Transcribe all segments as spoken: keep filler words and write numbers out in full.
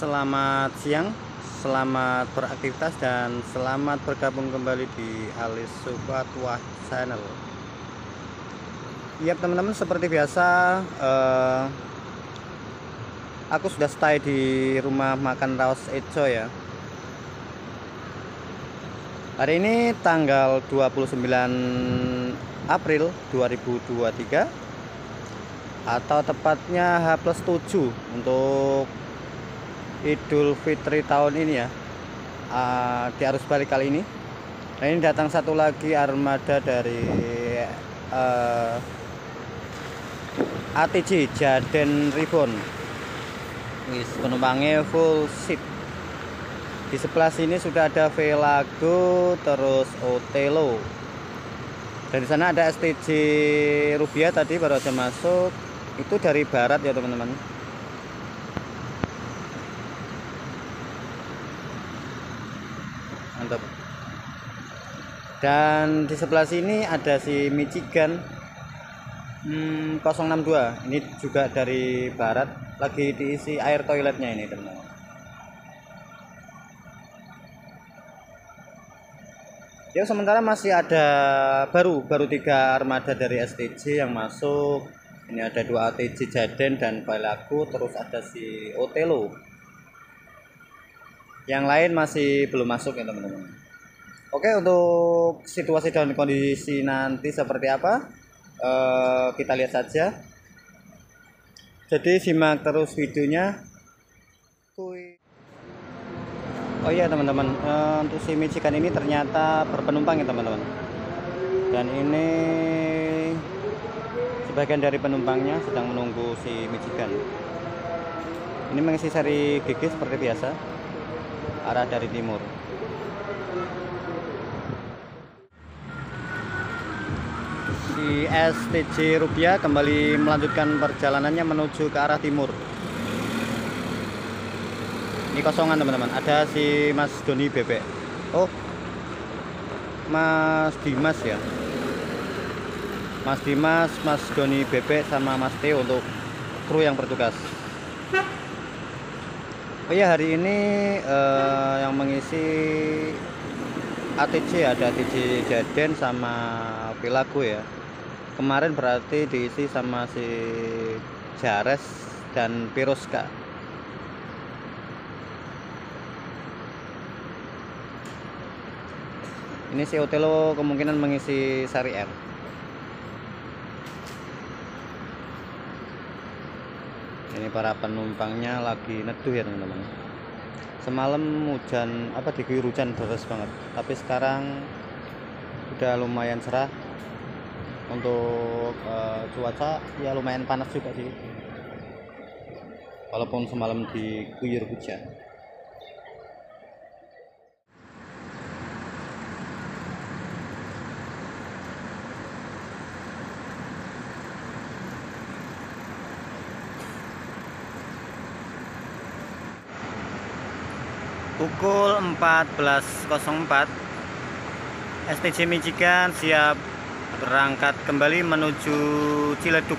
selamat siang, selamat beraktivitas dan selamat bergabung kembali di Alis Sukatwah Channel. Ya teman-teman, seperti biasa eh, aku sudah stay di rumah makan Raos Eco ya. Hari ini tanggal dua puluh sembilan April dua ribu dua puluh tiga, atau tepatnya H plus tujuh untuk Idul Fitri tahun ini ya, uh, di arus balik kali ini. Nah, ini datang satu lagi armada dari uh, A T J Jaden Ribbon. Wis, penumpangnya full seat. Di sebelah sini sudah ada Velago, terus Otelo. Dan di sana ada S T J Rubia, tadi baru aja masuk. Itu dari barat ya teman-teman. Mantap. Dan di sebelah sini ada si Michigan hmm, nol enam dua. Ini juga dari barat, lagi diisi air toiletnya ini teman-teman. Ya, sementara masih ada baru baru tiga armada dari S T J yang masuk. Ini ada dua A T J Jaden dan Velago, terus ada si Otelo. Yang lain masih belum masuk ya teman-teman. Oke, untuk situasi dan kondisi nanti seperti apa, eh, kita lihat saja. Jadi simak terus videonya. Oh iya teman-teman, eh, untuk si Michigan ini ternyata berpenumpang ya teman-teman. Dan ini sebagian dari penumpangnya sedang menunggu si Michigan. Ini mengisi seri G G seperti biasa, arah dari timur. Si S T J Rubia kembali melanjutkan perjalanannya menuju ke arah timur. Ini kosongan teman-teman, ada si Mas Doni Bebek. Oh, Mas Dimas ya, Mas Dimas, Mas Doni Bebek sama Mas Teo untuk kru yang bertugas. Oh iya, hari ini eh, yang mengisi A T J ada A T J Jaden sama Velago ya. Kemarin berarti diisi sama si Jares dan Piroska. Ini si Otelo kemungkinan mengisi seri R. Ini para penumpangnya lagi neduh ya teman-teman. Semalam hujan, apa diguyur hujan deras banget, tapi sekarang udah lumayan cerah. Untuk uh, cuaca ya lumayan panas juga sih, walaupun semalam diguyur hujan. Pukul empat belas nol empat, S T J Michigan siap berangkat kembali menuju Ciledug.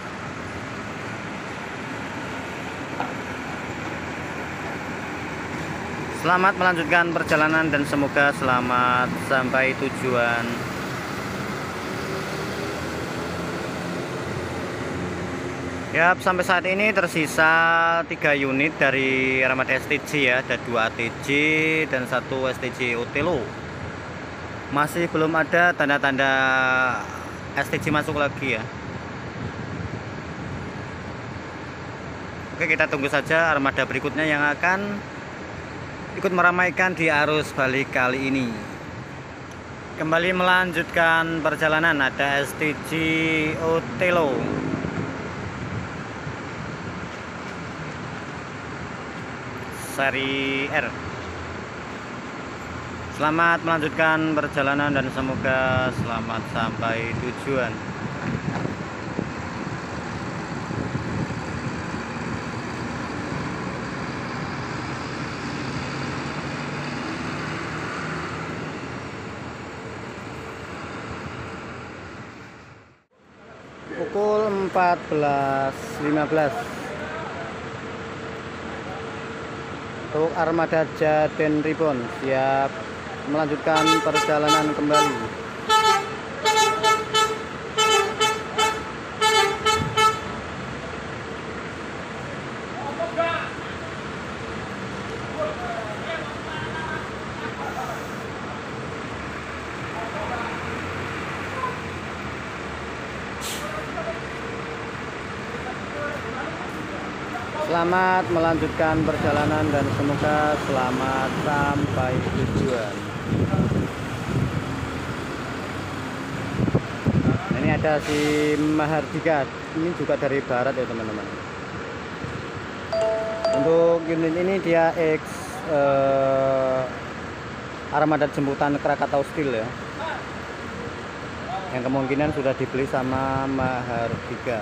Selamat melanjutkan perjalanan dan semoga selamat sampai tujuan. Ya, sampai saat ini tersisa tiga unit dari armada S T J ya, ada dua A T J dan satu S T J Otelo. Masih belum ada tanda-tanda S T J masuk lagi ya. Oke, kita tunggu saja armada berikutnya yang akan ikut meramaikan di arus balik kali ini. Kembali melanjutkan perjalanan ada S T J Otelo. Seri R. Selamat melanjutkan perjalanan dan semoga selamat sampai tujuan. Pukul empat belas lima belas. Untuk armada Jaden Ribbon siap melanjutkan perjalanan kembali. Selamat melanjutkan perjalanan dan semoga selamat sampai tujuan. Nah, ini ada si Mahardika, ini juga dari barat ya teman-teman. Untuk unit ini dia X eh, armada jemputan Krakatau Steel ya, yang kemungkinan sudah dibeli sama Mahardika.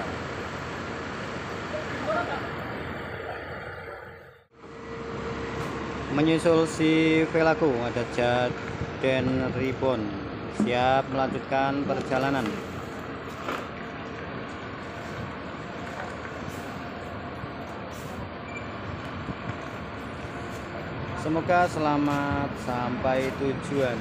Menyusul si Velaku ada Jaden Ribbon siap melanjutkan perjalanan. Semoga selamat sampai tujuan.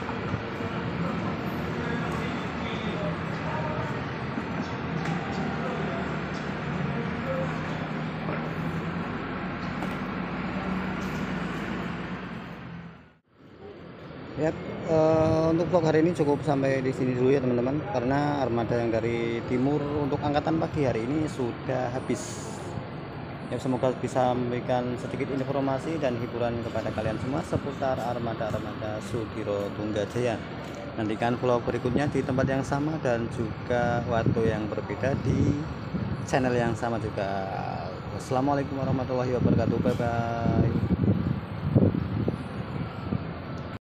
Ya, uh, untuk vlog hari ini cukup sampai di sini dulu ya teman-teman, karena armada yang dari timur untuk angkatan pagi hari ini sudah habis. Ya, semoga bisa memberikan sedikit informasi dan hiburan kepada kalian semua seputar armada-armada Sudiro Tunggajaya. Nantikan vlog berikutnya di tempat yang sama dan juga waktu yang berbeda di channel yang sama juga. Wassalamualaikum warahmatullahi wabarakatuh. Bye bye.